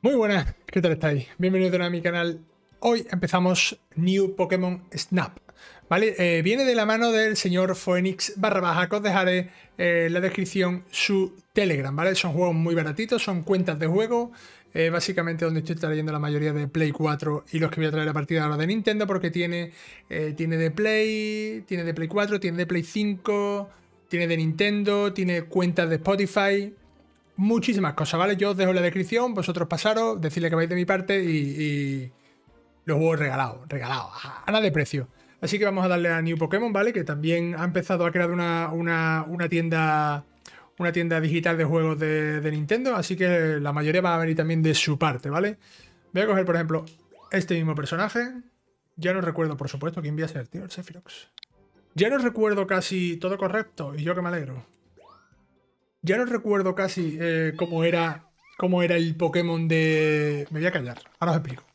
Muy buenas, ¿qué tal estáis? Bienvenidos a mi canal. Hoy empezamos New Pokémon Snap, ¿vale? Viene de la mano del señor Phoenix _, que os dejaré en la descripción su Telegram, ¿vale? Son juegos muy baratitos, son cuentas de juego, básicamente donde estoy trayendo la mayoría de Play 4 y los que voy a traer a partir de ahora de Nintendo, porque tiene de Play 4, tiene de Play 5, tiene de Nintendo, tiene cuentas de Spotify. Muchísimas cosas, ¿vale? Yo os dejo en la descripción, vosotros pasaros, decirle que vais de mi parte y los juegos regalados, a nada de precio. Así que vamos a darle a New Pokémon, ¿vale? Que también ha empezado a crear una tienda digital de juegos de Nintendo, así que la mayoría va a venir también de su parte, ¿vale? Voy a coger, por ejemplo, este mismo personaje. Ya no recuerdo, por supuesto, quién voy a ser, tío, el Sephiroth. Ya no recuerdo casi todo correcto, y yo que me alegro. Ya no recuerdo casi cómo era el Pokémon de... Me voy a callar, ahora os explico.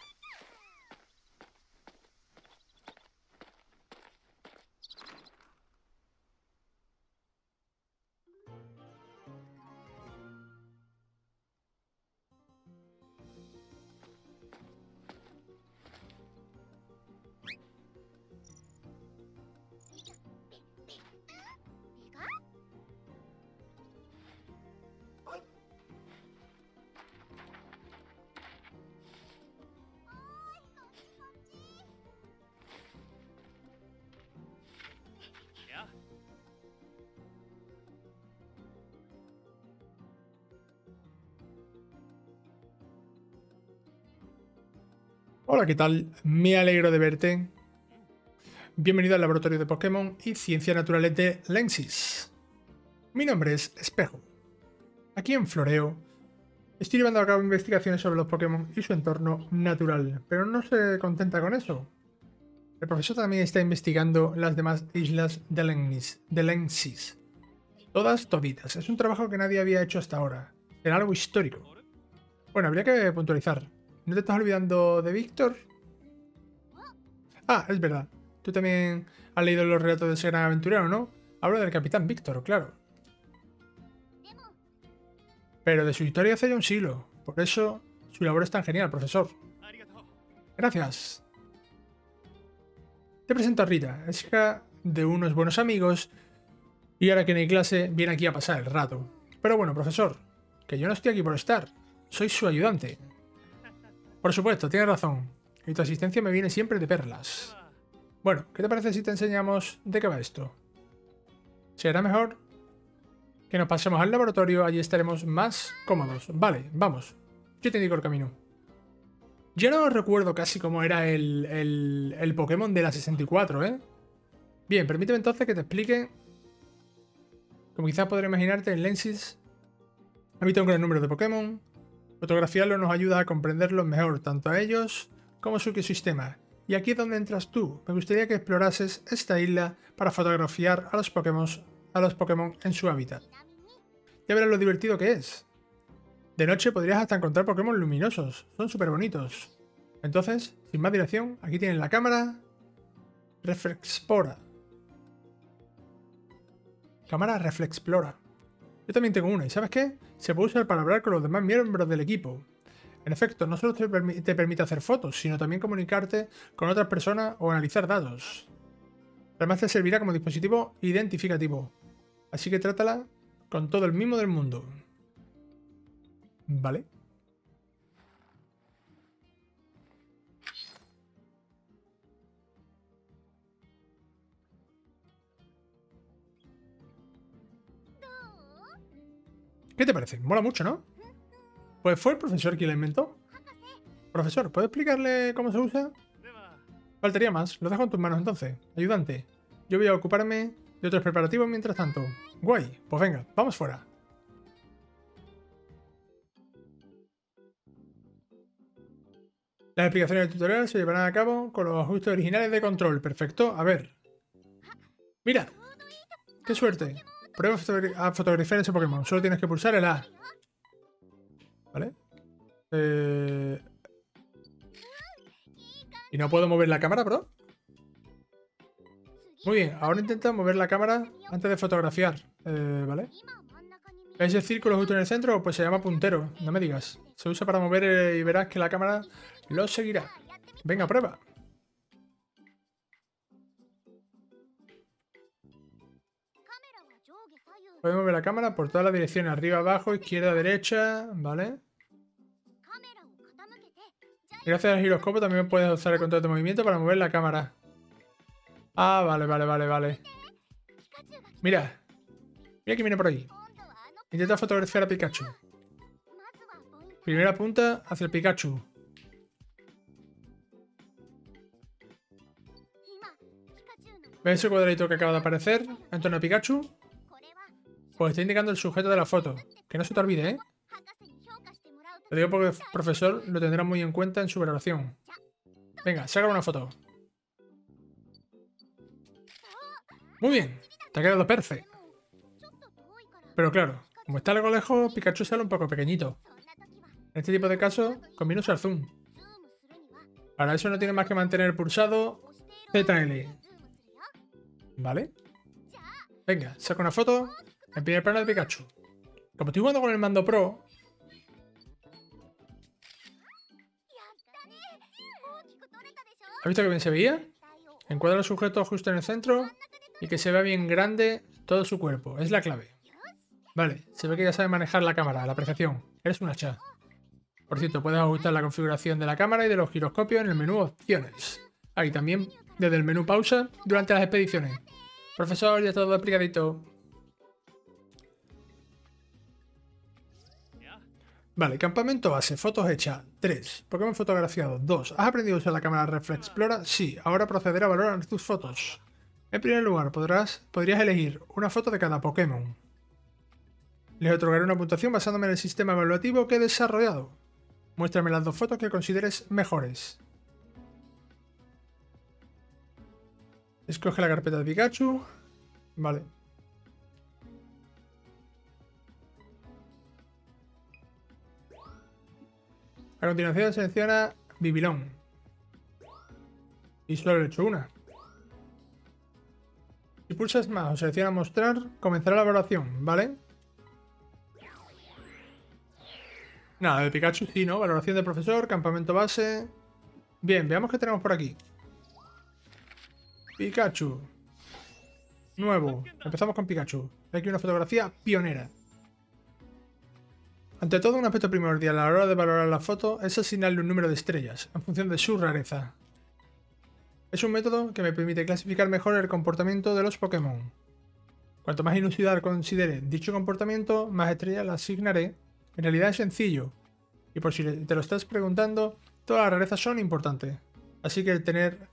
Hola, ¿qué tal? Me alegro de verte. Bienvenido al laboratorio de Pokémon y Ciencias Naturales de Lensis. Mi nombre es Espejo. Aquí en Floreo estoy llevando a cabo investigaciones sobre los Pokémon y su entorno natural, pero no se contenta con eso. El profesor también está investigando las demás islas de Lensis. Todas toditas. Es un trabajo que nadie había hecho hasta ahora. Era algo histórico. Bueno, habría que puntualizar. ¿No te estás olvidando de Víctor? Ah, es verdad. Tú también has leído los relatos de ese gran aventurero, ¿no? Hablo del Capitán Víctor, claro. Pero de su historia hace ya un siglo. Por eso su labor es tan genial, profesor. Gracias. Te presento a Rita, es hija de unos buenos amigos y ahora que no hay clase viene aquí a pasar el rato. Pero bueno, profesor, que yo no estoy aquí por estar. Soy su ayudante. Por supuesto, tienes razón. Y tu asistencia me viene siempre de perlas. Bueno, ¿qué te parece si te enseñamos de qué va esto? Será mejor que nos pasemos al laboratorio, allí estaremos más cómodos. Vale, vamos. Yo te indico el camino. Yo no recuerdo casi cómo era el Pokémon de la 64, ¿eh? Bien, permíteme entonces que te explique. Como quizás podrás imaginarte, en Lensis habita un gran número de Pokémon. Fotografiarlos nos ayuda a comprenderlos mejor, tanto a ellos como su ecosistema. Y aquí es donde entras tú. Me gustaría que explorases esta isla para fotografiar a los Pokémon en su hábitat. Ya verás lo divertido que es. De noche podrías hasta encontrar Pokémon luminosos. Son súper bonitos. Entonces, sin más dilación, aquí tienen la cámara Reflexplora. Cámara Reflexplora. Yo también tengo una, ¿y sabes qué? Se puede usar para hablar con los demás miembros del equipo. En efecto, no solo te permite hacer fotos, sino también comunicarte con otras personas o analizar datos. Además te servirá como dispositivo identificativo. Así que trátala con todo el mimo del mundo. ¿Vale? ¿Qué te parece? Mola mucho, ¿no? Pues fue el profesor quien la inventó. Profesor, ¿puede explicarle cómo se usa? Faltaría más. Lo dejo en tus manos entonces. Ayudante. Yo voy a ocuparme de otros preparativos mientras tanto. Guay. Pues venga, vamos fuera. Las explicaciones del tutorial se llevarán a cabo con los ajustes originales de control. Perfecto. A ver. ¡Mira! ¡Qué suerte! Prueba a fotografiar ese Pokémon. Solo tienes que pulsar el A. ¿Vale? ¿Y no puedo mover la cámara, bro? Muy bien. Ahora intenta mover la cámara antes de fotografiar. ¿Vale? ¿Ese círculo justo en el centro? Pues se llama puntero, no me digas. Se usa para mover y verás que la cámara lo seguirá. Venga, prueba. Podemos mover la cámara por todas las direcciones, arriba, abajo, izquierda, derecha, ¿vale? Gracias al giroscopio también puedes usar el control de movimiento para mover la cámara. Ah, vale. Mira. Mira que viene por ahí. Intenta fotografiar a Pikachu. Primera punta hacia el Pikachu. ¿Ves ese cuadradito que acaba de aparecer en torno a Pikachu? Pues está indicando el sujeto de la foto. Que no se te olvide, ¿eh? Lo digo porque el profesor lo tendrá muy en cuenta en su valoración. Venga, saca una foto. Muy bien, te ha quedado perfecto. Pero claro, como está algo lejos, Pikachu sale un poco pequeñito. En este tipo de casos, conviene usar zoom. Para eso no tiene más que mantener pulsado ZL. ¿Vale? Venga, saca una foto en primer plano de Pikachu. Como estoy jugando con el mando Pro... ¿Has visto que bien se veía? Encuadra al sujeto justo en el centro y que se vea bien grande todo su cuerpo. Es la clave. Vale, se ve que ya sabe manejar la cámara a la perfección. Eres un hacha. Por cierto, puedes ajustar la configuración de la cámara y de los giroscopios en el menú Opciones. Ahí también desde el menú Pausa durante las expediciones. Profesor, ya todo explicadito. Vale, campamento base, fotos hechas, 3. Pokémon fotografiado, 2. ¿Has aprendido a usar la cámara Reflex Explora? Sí, ahora procederé a valorar tus fotos. En primer lugar, podrías elegir una foto de cada Pokémon. Les otorgaré una puntuación basándome en el sistema evaluativo que he desarrollado. Muéstrame las 2 fotos que consideres mejores. Escoge la carpeta de Pikachu. Vale. A continuación selecciona Bibilón. Y solo he hecho una. Si pulsas más o selecciona mostrar, comenzará la valoración, ¿vale? Nada, de Pikachu sí, ¿no? Valoración del profesor, campamento base. Bien, veamos qué tenemos por aquí. Pikachu. Nuevo. Empezamos con Pikachu. Aquí una fotografía pionera. Ante todo, un aspecto primordial a la hora de valorar la foto es asignarle un número de estrellas, en función de su rareza. Es un método que me permite clasificar mejor el comportamiento de los Pokémon. Cuanto más inusual considere dicho comportamiento, más estrellas le asignaré. En realidad es sencillo, y por si te lo estás preguntando, todas las rarezas son importantes. Así que el tener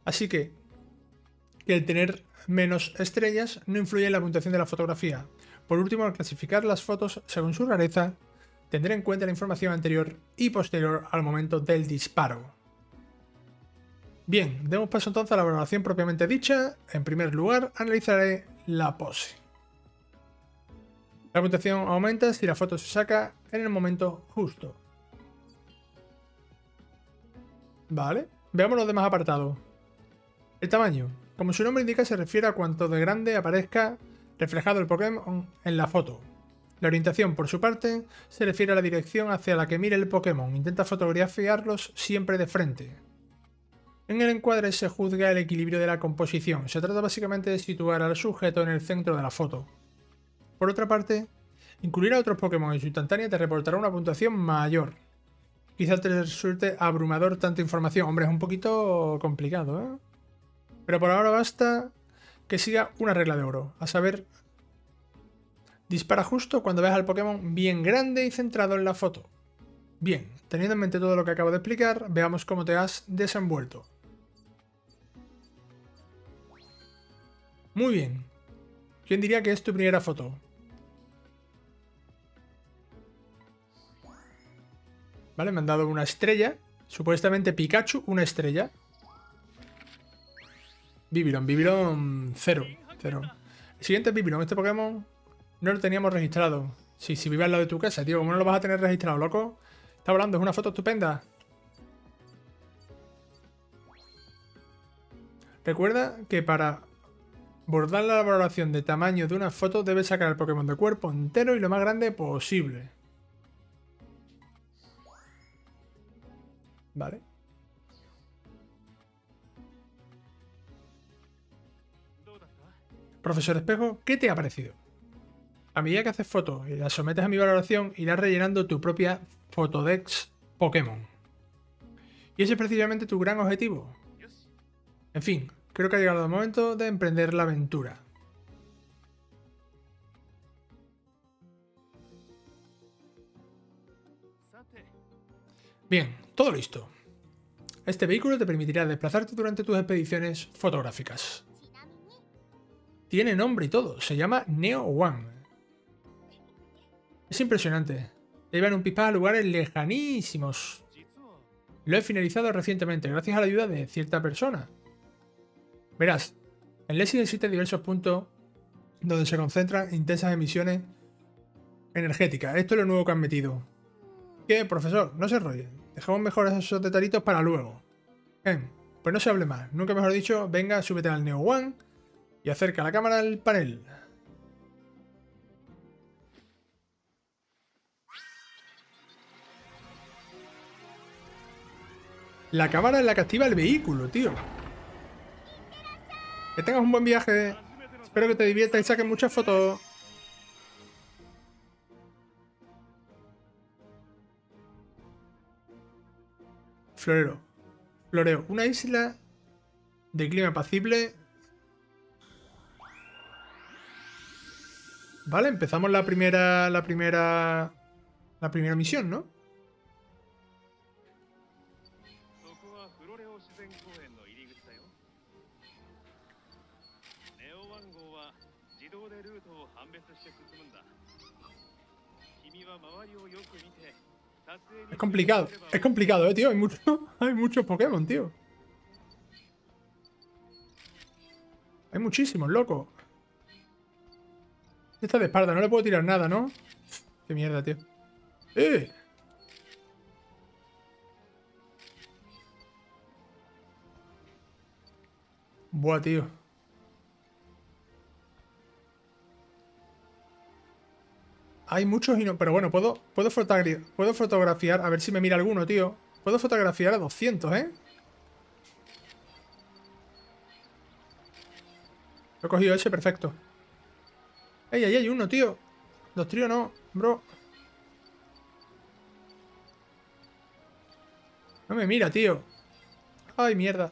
menos estrellas no influye en la puntuación de la fotografía. Por último, al clasificar las fotos según su rareza, tendré en cuenta la información anterior y posterior al momento del disparo. Bien, demos paso entonces a la valoración propiamente dicha. En primer lugar, analizaré la pose. La puntuación aumenta si la foto se saca en el momento justo. Vale, veamos los demás apartados. El tamaño. Como su nombre indica, se refiere a cuanto de grande aparezca reflejado el Pokémon en la foto. La orientación, por su parte, se refiere a la dirección hacia la que mire el Pokémon. Intenta fotografiarlos siempre de frente. En el encuadre se juzga el equilibrio de la composición. Se trata básicamente de situar al sujeto en el centro de la foto. Por otra parte, incluir a otros Pokémon en su instantánea te reportará una puntuación mayor. Quizá te resulte abrumador tanta información. Hombre, es un poquito complicado, ¿eh? Pero por ahora basta que siga una regla de oro, a saber, dispara justo cuando veas al Pokémon bien grande y centrado en la foto. Bien, teniendo en mente todo lo que acabo de explicar, veamos cómo te has desenvuelto. Muy bien. ¿Quién diría que es tu primera foto? Vale, me han dado una estrella. Supuestamente Pikachu, una estrella. Bibilón 0. El siguiente es Bibilón. Este Pokémon no lo teníamos registrado. Si vive al lado de tu casa, tío. ¿Cómo no lo vas a tener registrado, loco? Está hablando, es una foto estupenda. Recuerda que para Bordar la valoración de tamaño de una foto debe sacar el Pokémon de cuerpo entero y lo más grande posible. Vale. Profesor Espejo, ¿qué te ha parecido? A medida que haces fotos y las sometes a mi valoración, irás rellenando tu propia Photodex Pokémon. Y ese es precisamente tu gran objetivo. En fin, creo que ha llegado el momento de emprender la aventura. Bien, todo listo. Este vehículo te permitirá desplazarte durante tus expediciones fotográficas. Tiene nombre y todo, se llama Neo One. Es impresionante. Llevan un pispás a lugares lejanísimos. Lo he finalizado recientemente, gracias a la ayuda de cierta persona. Verás, en Lessig existen diversos puntos donde se concentran intensas emisiones energéticas. Esto es lo nuevo que han metido. ¿Qué, profesor? No se enrolle. Dejamos mejor esos detallitos para luego. Pues no se hable más. Nunca mejor dicho, venga, súbete al Neo One y acerca la cámara al panel. La cámara es la que activa el vehículo, tío. Que tengas un buen viaje. Espero que te diviertas y saques muchas fotos. Florero. Floreo. Una isla de clima apacible. Vale, empezamos la primera misión, ¿no? Es complicado, tío. Hay muchos Pokémon, tío. Hay muchísimos, loco. Está de espalda, no le puedo tirar nada, ¿no? Qué mierda, tío. ¡Eh! Buah, tío. Hay muchos y no... Pero bueno, puedo fotografiar. A ver si me mira alguno, tío. Puedo fotografiar a 200, ¿eh? Lo he cogido ese, perfecto. ¡Ey, ahí hay uno, tío! Los tríos no, bro. No me mira, tío. ¡Ay, mierda!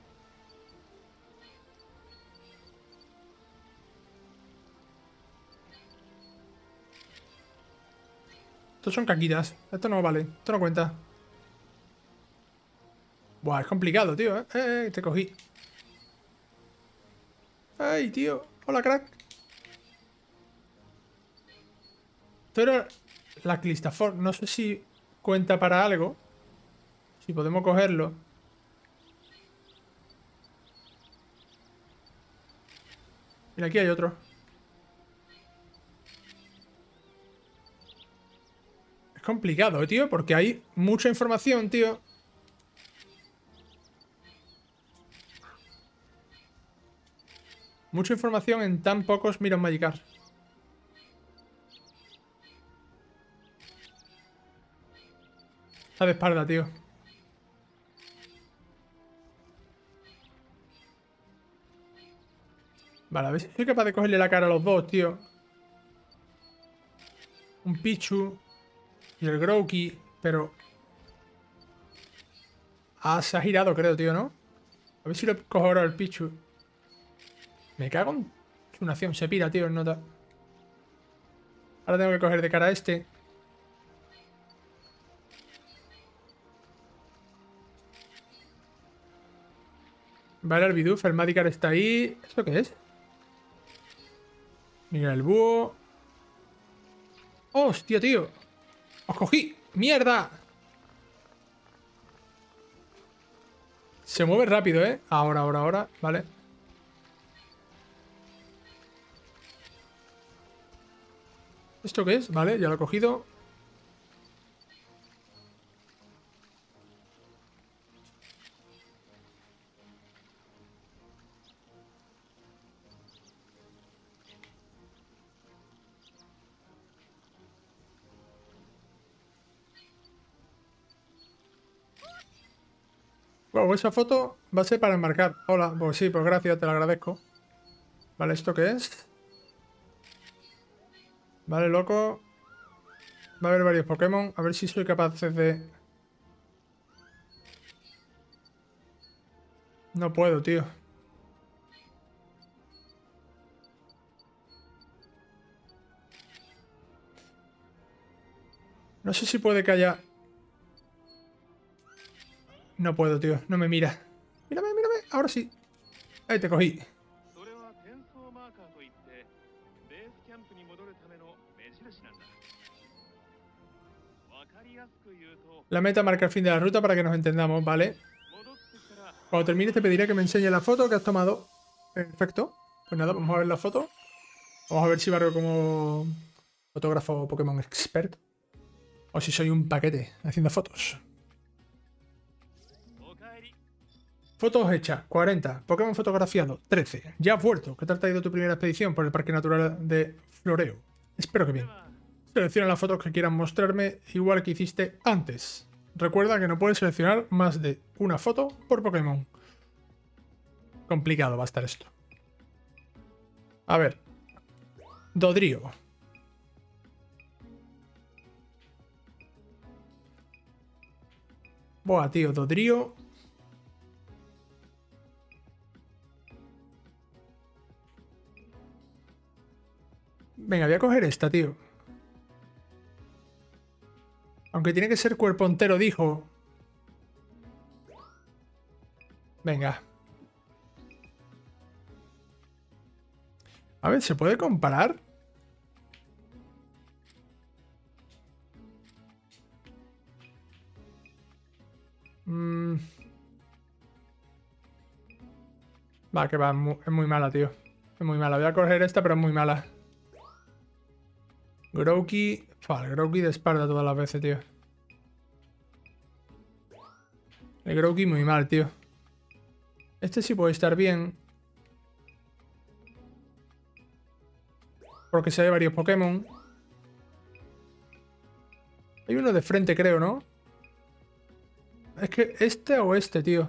Estos son caquitas. Esto no vale. Esto no cuenta. Buah, es complicado, tío, ¿eh? Te cogí. ¡Ay, tío! Hola, crack. Esto era la Clistafor. No sé si cuenta para algo. Si podemos cogerlo. Mira, aquí hay otro. Es complicado, tío, porque hay mucha información, tío. Mucha información en tan pocos Miron Magikarp. Está de espalda, tío. Vale, a ver si soy capaz de cogerle la cara a los dos, tío. Un Pichu y el Grookey, pero... Ah, se ha girado, creo, tío, ¿no? A ver si lo cojo ahora el Pichu. Me cago en su nación. Se pira, tío, en nota. Ahora tengo que coger de cara a este. Vale, el Bidoof, el Magikarp está ahí. ¿Esto qué es? Mira el búho. ¡Hostia, tío! ¡Os cogí! ¡Mierda! Se mueve rápido, ¿eh? Ahora. Vale. ¿Esto qué es? Vale, ya lo he cogido. Wow, esa foto va a ser para enmarcar. Hola, pues sí, pues gracias, te lo agradezco. Vale, ¿esto qué es? Vale, loco. Va a haber varios Pokémon. A ver si soy capaz de... No puedo, tío. No sé si puede que haya... No puedo, tío. No me mira. Mírame, mírame. Ahora sí. Ahí te cogí. La meta marca el fin de la ruta para que nos entendamos, ¿vale? Cuando termines te pediré que me enseñes la foto que has tomado. Perfecto. Pues nada, vamos a ver la foto. Vamos a ver si barro como fotógrafo Pokémon expert. O si soy un paquete haciendo fotos. Fotos hechas, 40. Pokémon fotografiado, 13. Ya has vuelto. ¿Qué tal te ha ido tu primera expedición por el Parque Natural de Floreo? Espero que bien. Selecciona las fotos que quieras mostrarme igual que hiciste antes. Recuerda que no puedes seleccionar más de una foto por Pokémon. Complicado va a estar esto. A ver. Dodrio. Buah, tío, Dodrio. Venga, voy a coger esta, tío. Aunque tiene que ser cuerpo entero, dijo. Venga. A ver, ¿se puede comparar? Va, que va, es muy mala, tío. Es muy mala. Voy a coger esta, pero es muy mala. Grookey. El Grookey de espalda todas las veces, tío. El Grookey muy mal, tío. Este sí puede estar bien. Porque se hay varios Pokémon. Hay uno de frente, creo, ¿no? Es que este o este, tío.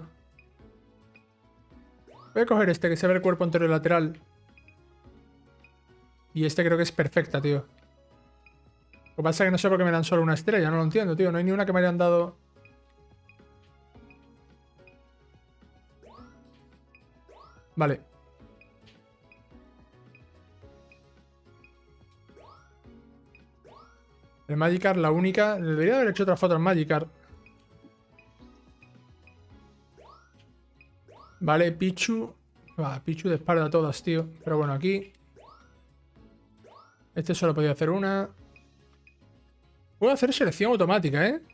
Voy a coger este, que se ve el cuerpo entero y lateral. Y este creo que es perfecta, tío. Lo que pasa es que no sé por qué me dan solo una estrella. No lo entiendo, tío. No hay ni una que me hayan dado... Vale. El Magikarp, la única... Debería haber hecho otra foto al Magikarp. Vale, Pichu. Pichu de espalda todas, tío. Pero bueno, aquí... Este solo podía hacer una. Puedo hacer selección automática, ¿eh?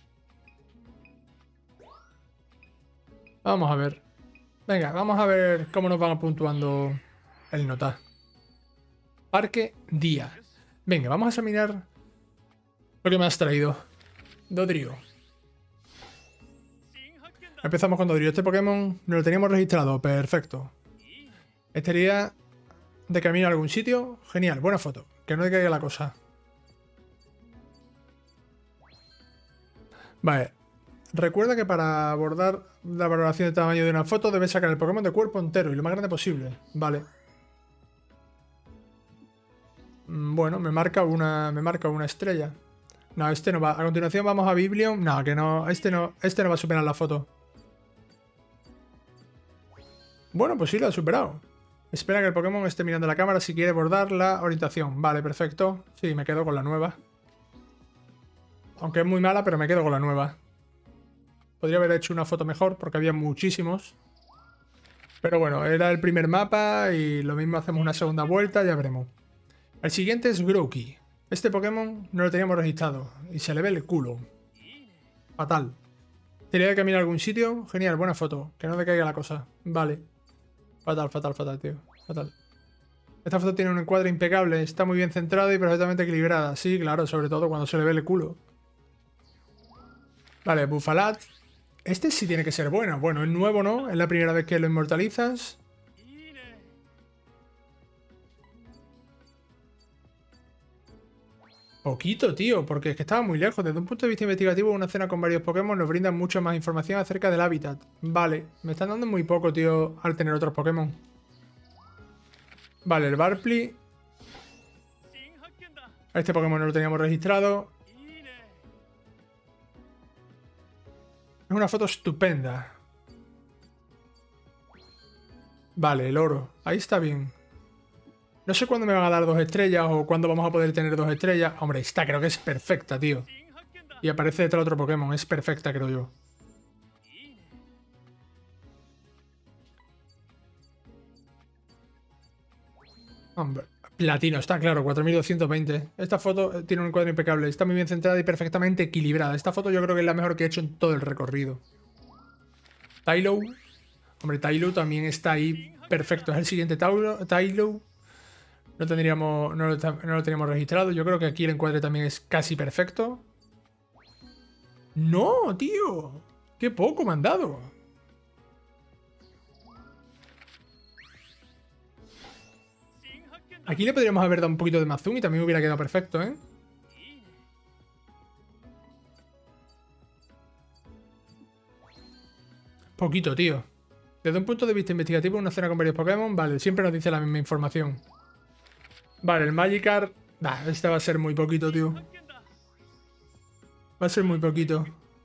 Vamos a ver. Venga, vamos a ver cómo nos van puntuando el nota. Parque día. Venga, vamos a examinar lo que me has traído. Dodrio. Empezamos con Dodrio. Este Pokémon no lo teníamos registrado. Perfecto. Estaría de camino a algún sitio. Genial, buena foto. Que no decaiga la cosa. Vale. Recuerda que para abordar la valoración de tamaño de una foto debes sacar el Pokémon de cuerpo entero y lo más grande posible. Vale. Bueno, me marca una estrella. No, este no va. A continuación vamos a Biblion. No, que no. Este no va a superar la foto. Bueno, pues sí, lo ha superado. Espera que el Pokémon esté mirando la cámara si quiere abordar la orientación. Vale, perfecto. Sí, me quedo con la nueva. Aunque es muy mala, pero me quedo con la nueva. Podría haber hecho una foto mejor porque había muchísimos. Pero bueno, era el primer mapa y lo mismo hacemos una segunda vuelta, ya veremos. El siguiente es Grookey. Este Pokémon no lo teníamos registrado y se le ve el culo. Fatal. ¿Tenía que caminar a algún sitio? Genial, buena foto. Que no decaiga la cosa. Vale. Fatal, fatal, fatal, tío. Fatal. Esta foto tiene un encuadre impecable. Está muy bien centrada y perfectamente equilibrada. Sí, claro, sobre todo cuando se le ve el culo. Vale, Bufalat. Este sí tiene que ser bueno. Bueno, es nuevo, ¿no? Es la primera vez que lo inmortalizas. Poquito, tío, porque es que estaba muy lejos. Desde un punto de vista investigativo, una zona con varios Pokémon nos brinda mucha más información acerca del hábitat. Vale, me están dando muy poco, tío, al tener otros Pokémon. Vale, el Barpley. A este Pokémon no lo teníamos registrado. Es una foto estupenda. Vale, el oro. Ahí está bien. No sé cuándo me van a dar 2 estrellas o cuándo vamos a poder tener 2 estrellas. Hombre, esta creo que es perfecta, tío. Y aparece detrás otro Pokémon. Es perfecta, creo yo. Hombre, platino, está claro, 4220. Esta foto tiene un encuadre impecable. Está muy bien centrada y perfectamente equilibrada. Esta foto yo creo que es la mejor que he hecho en todo el recorrido. Tylo. Hombre, Tylo también está ahí perfecto. Es el siguiente Tylo. No lo teníamos registrado. Yo creo que aquí el encuadre también es casi perfecto. ¡No, tío! ¡Qué poco me han dado! Aquí le podríamos haber dado un poquito de más zoom y también hubiera quedado perfecto, ¿eh? Poquito, tío. Desde un punto de vista investigativo, una zona con varios Pokémon, vale, siempre nos dice la misma información. Vale, el Magikarp... Bah, este va a ser muy poquito, tío. Va a ser muy poquito.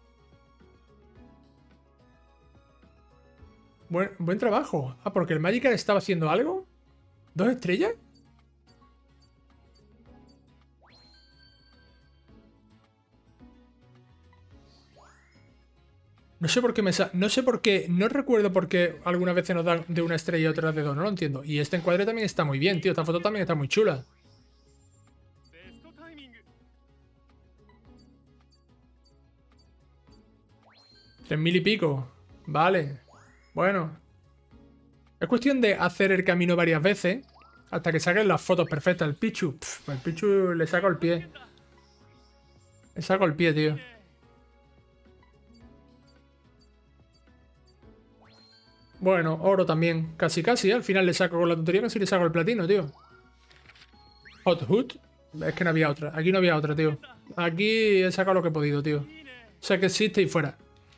Buen trabajo. Ah, porque el Magikarp estaba haciendo algo. ¿2 estrellas? No sé por qué no sé por qué. No recuerdo por qué algunas veces nos dan de 1 estrella y otras de 2. No lo entiendo. Y este encuadre también está muy bien, tío. Esta foto también está muy chula. 3000 y pico. Vale. Bueno. Es cuestión de hacer el camino varias veces hasta que saquen las fotos perfectas. El Pichu. El Pichu le saco el pie. Le saco el pie, tío. Bueno, oro también. Casi, casi. Al final le saco con la tontería, casi le saco el platino, tío. Hot Hood. Es que no había otra. Aquí no había otra, tío. Aquí he sacado lo que he podido, tío. Sé que existe y fuera.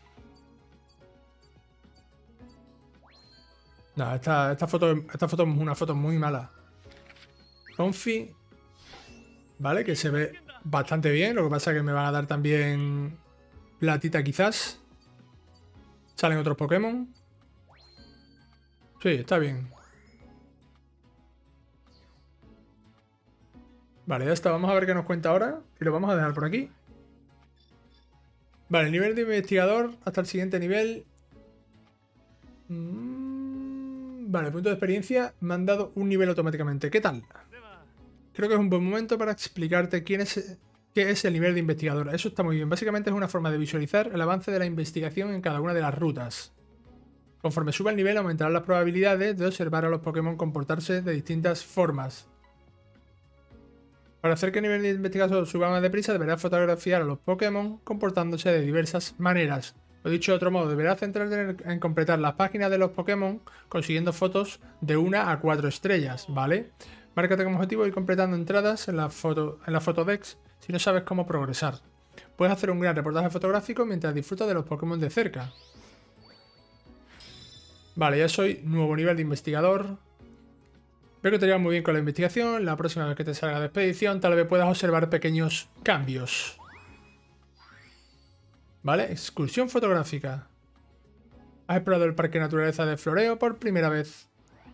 No, esta foto es una foto muy mala. Confi. Vale, que se ve bastante bien. Lo que pasa es que me van a dar también platita quizás. Salen otros Pokémon. Sí, está bien. Vale, ya está. Vamos a ver qué nos cuenta ahora. Y lo vamos a dejar por aquí. Vale, nivel de investigador. Hasta el siguiente nivel. Vale, punto de experiencia. Me han dado un nivel automáticamente. ¿Qué tal? Creo que es un buen momento para explicarte qué es el nivel de investigador. Eso está muy bien. Básicamente es una forma de visualizar el avance de la investigación en cada una de las rutas. Conforme suba el nivel, aumentarán las probabilidades de observar a los Pokémon comportarse de distintas formas. Para hacer que el nivel de investigación suba más deprisa, deberás fotografiar a los Pokémon comportándose de diversas maneras. Lo dicho de otro modo, deberás centrarte en completar las páginas de los Pokémon consiguiendo fotos de 1 a 4 estrellas, ¿vale? Márcate como objetivo ir completando entradas en la Fotodex si no sabes cómo progresar. Puedes hacer un gran reportaje fotográfico mientras disfrutas de los Pokémon de cerca. Vale, ya soy nuevo nivel de investigador. Veo que te llevas muy bien con la investigación. La próxima vez que te salga de expedición tal vez puedas observar pequeños cambios. Vale, excursión fotográfica. Has explorado el Parque Naturaleza de Floreo por primera vez.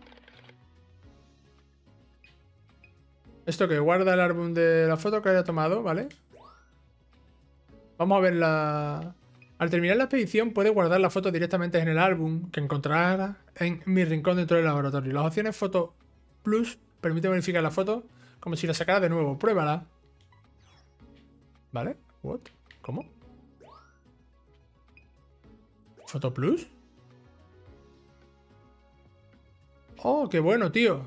Esto que guarda el álbum de la foto que haya tomado, ¿vale? Vamos a ver la... Al terminar la expedición puedes guardar la foto directamente en el álbum que encontrarás en mi rincón dentro del laboratorio. Las opciones Foto Plus permiten verificar la foto como si la sacara de nuevo. Pruébala. ¿Vale? ¿What? ¿Cómo? ¿Foto Plus? Oh, qué bueno, tío.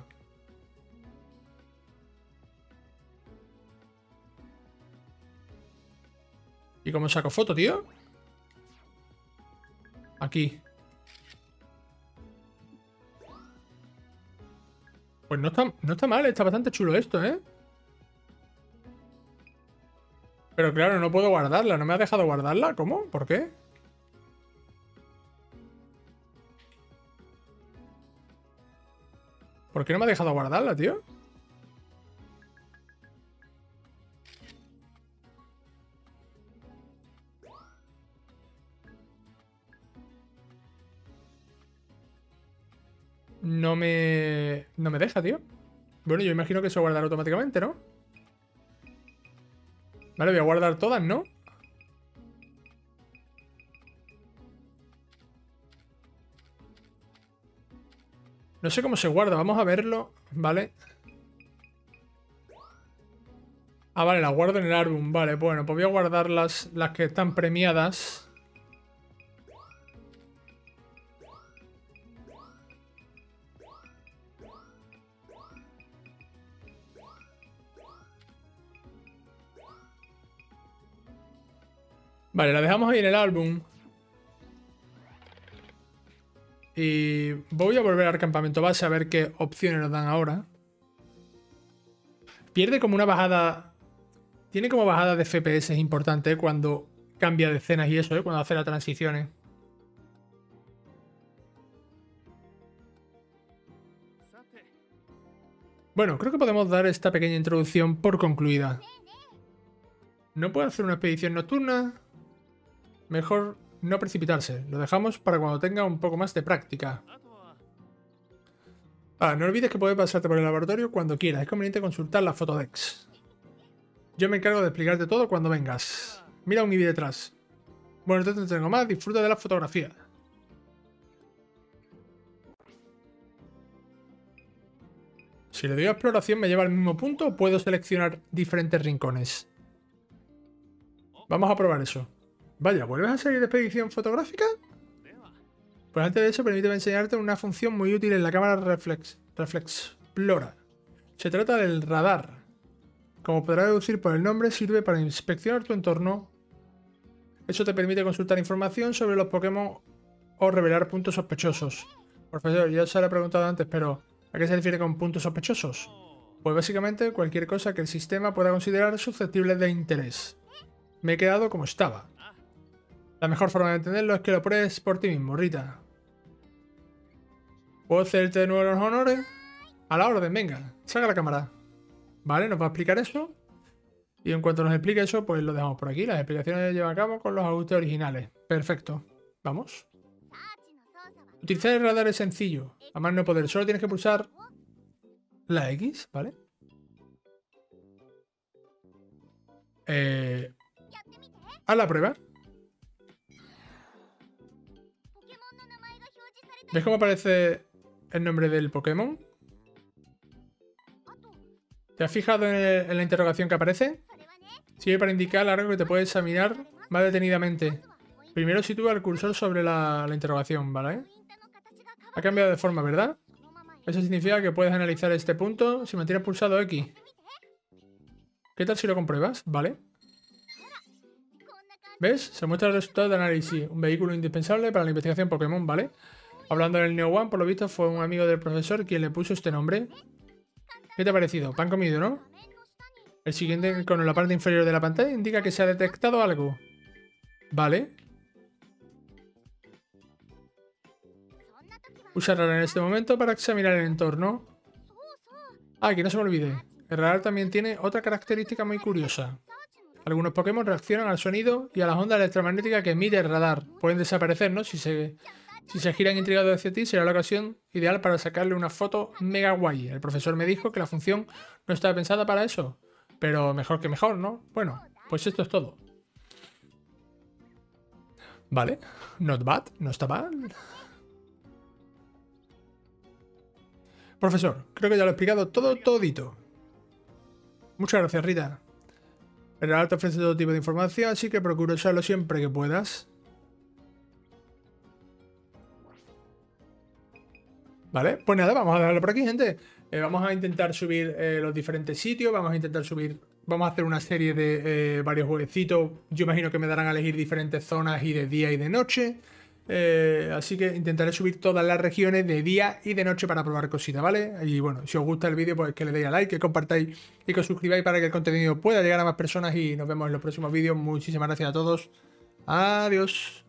¿Y cómo saco foto, tío? Aquí. Pues no está mal, está bastante chulo esto, ¿eh? Pero claro, no puedo guardarla. ¿No me ha dejado guardarla? ¿Cómo? ¿Por qué? ¿Por qué no me ha dejado guardarla, tío? No me deja, tío. Bueno, yo imagino que se guardará automáticamente, ¿no? Vale, voy a guardar todas, ¿no? No sé cómo se guarda, vamos a verlo, ¿vale? Ah, vale, las guardo en el álbum, vale, bueno, pues voy a guardar las que están premiadas. Vale, la dejamos ahí en el álbum. Y voy a volver al campamento base a ver qué opciones nos dan ahora. Pierde como una bajada... Tiene como bajada de FPS importante cuando cambia de escenas y eso, cuando hace las transiciones. Bueno, creo que podemos dar esta pequeña introducción por concluida. ¿No puedo hacer una expedición nocturna? Mejor no precipitarse. Lo dejamos para cuando tenga un poco más de práctica. Ah, no olvides que puedes pasarte por el laboratorio cuando quieras. Es conveniente consultar la fotodex. Yo me encargo de explicarte todo cuando vengas. Mira un Eevee detrás. Bueno, no te entretengo más. Disfruta de la fotografía. Si le doy a exploración, ¿me lleva al mismo punto o puedo seleccionar diferentes rincones? Vamos a probar eso. Vaya, ¿vuelves a salir de expedición fotográfica? Pues antes de eso, permíteme enseñarte una función muy útil en la cámara Reflexplora. Se trata del radar. Como podrás deducir por el nombre, sirve para inspeccionar tu entorno. Eso te permite consultar información sobre los Pokémon o revelar puntos sospechosos. Profesor, ya se lo he preguntado antes, pero ¿a qué se refiere con puntos sospechosos? Pues básicamente cualquier cosa que el sistema pueda considerar susceptible de interés. Me he quedado como estaba. La mejor forma de entenderlo es que lo pruebes por ti mismo, Rita. ¿Puedo hacerte de nuevo los honores? A la orden, venga, saca la cámara. Vale, nos va a explicar eso. Y en cuanto nos explique eso, pues lo dejamos por aquí. Las explicaciones se llevan a cabo con los ajustes originales. Perfecto. Vamos. Utilizar el radar es sencillo. A más no poder. Solo tienes que pulsar la X, ¿vale? Haz la prueba. ¿Ves cómo aparece el nombre del Pokémon? ¿Te has fijado en la interrogación que aparece? Sirve para indicar algo que te puedes examinar más detenidamente. Primero sitúa el cursor sobre la interrogación, ¿vale? Ha cambiado de forma, ¿verdad? Eso significa que puedes analizar este punto si mantienes pulsado X. ¿Qué tal si lo compruebas? ¿Vale? ¿Ves? Se muestra el resultado de análisis. Un vehículo indispensable para la investigación Pokémon, ¿vale? Hablando del Neo One, por lo visto fue un amigo del profesor quien le puso este nombre. ¿Qué te ha parecido? Pan comido, ¿no? El siguiente icono en la parte inferior de la pantalla indica que se ha detectado algo. Vale. Usa radar en este momento para examinar el entorno. Ah, que no se me olvide. El radar también tiene otra característica muy curiosa. Algunos Pokémon reaccionan al sonido y a las ondas electromagnéticas que emite el radar. Pueden desaparecer, ¿no? Si se giran intrigados hacia ti, será la ocasión ideal para sacarle una foto mega guay. El profesor me dijo que la función no estaba pensada para eso. Pero mejor que mejor, ¿no? Bueno, pues esto es todo. Vale. Not bad. No está mal. Profesor, creo que ya lo he explicado todo, todito. Muchas gracias, Rita. El radar te ofrece todo tipo de información, así que procura usarlo siempre que puedas. Vale, pues nada, vamos a dejarlo por aquí, gente. Vamos a intentar subir los diferentes sitios, vamos a hacer una serie de varios jueguecitos. Yo imagino que me darán a elegir diferentes zonas y de día y de noche. Así que intentaré subir todas las regiones de día y de noche para probar cositas, ¿vale? Y bueno, si os gusta el vídeo, pues que le deis a like, que compartáis y que os suscribáis para que el contenido pueda llegar a más personas y nos vemos en los próximos vídeos. Muchísimas gracias a todos. Adiós.